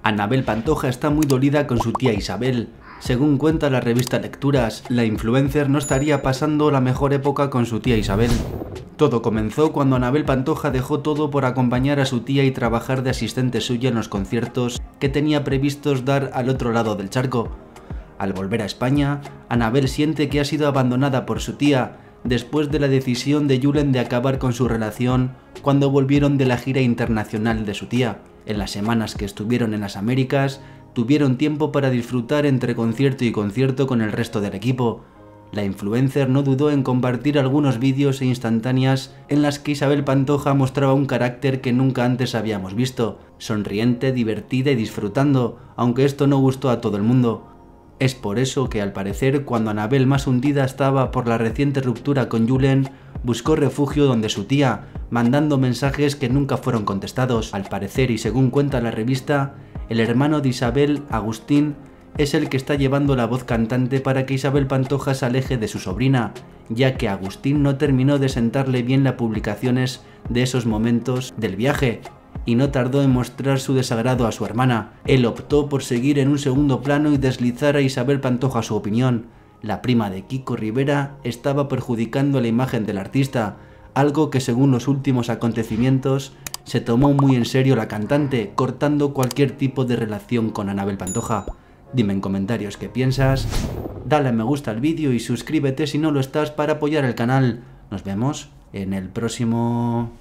Anabel Pantoja está muy dolida con su tía Isabel. Según cuenta la revista Lecturas, la influencer no estaría pasando la mejor época con su tía Isabel. Todo comenzó cuando Anabel Pantoja dejó todo por acompañar a su tía y trabajar de asistente suya en los conciertos que tenía previstos dar al otro lado del charco. Al volver a España, Anabel siente que ha sido abandonada por su tía después de la decisión de Julen de acabar con su relación cuando volvieron de la gira internacional de su tía. En las semanas que estuvieron en las Américas, tuvieron tiempo para disfrutar entre concierto y concierto con el resto del equipo. La influencer no dudó en compartir algunos vídeos e instantáneas en las que Isabel Pantoja mostraba un carácter que nunca antes habíamos visto, sonriente, divertida y disfrutando, aunque esto no gustó a todo el mundo. Es por eso que, al parecer, cuando Anabel más hundida estaba por la reciente ruptura con Julen, buscó refugio donde su tía, mandando mensajes que nunca fueron contestados. Al parecer, y según cuenta la revista, el hermano de Isabel, Agustín, es el que está llevando la voz cantante para que Isabel Pantoja se aleje de su sobrina, ya que Agustín no terminó de sentarle bien las publicaciones de esos momentos del viaje, y no tardó en mostrar su desagrado a su hermana. Él optó por seguir en un segundo plano y deslizar a Isabel Pantoja su opinión. La prima de Kiko Rivera estaba perjudicando la imagen del artista, algo que según los últimos acontecimientos se tomó muy en serio la cantante, cortando cualquier tipo de relación con Anabel Pantoja. Dime en comentarios qué piensas, dale a me gusta al vídeo y suscríbete si no lo estás para apoyar el canal. Nos vemos en el próximo...